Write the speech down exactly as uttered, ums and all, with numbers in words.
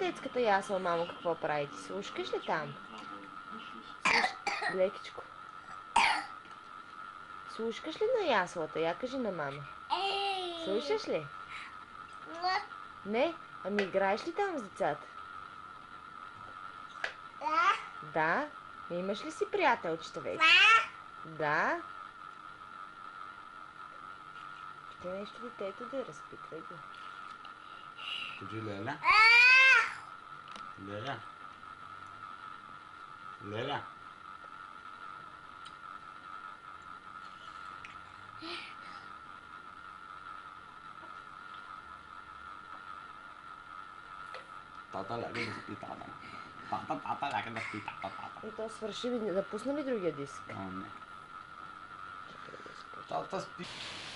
детската ясла, мамо, какво правите? Слушкаш ли там? Слуш... Лекичко. Слушкаш ли на яслата? Я кажи на мама. Слушаш ли? Не? Ами играеш ли там с децата? Да. Да? Имаш ли си приятелчета вече? Да. Ще нещо детето да разпитва го. Кажи Леля. Леля. Леля. Тата ляга да спи тата. Тата, тата ляга да спи тата, тата. И то свърши, да пусна ли другия диск? О, не. Чакай да спи. Тата спи.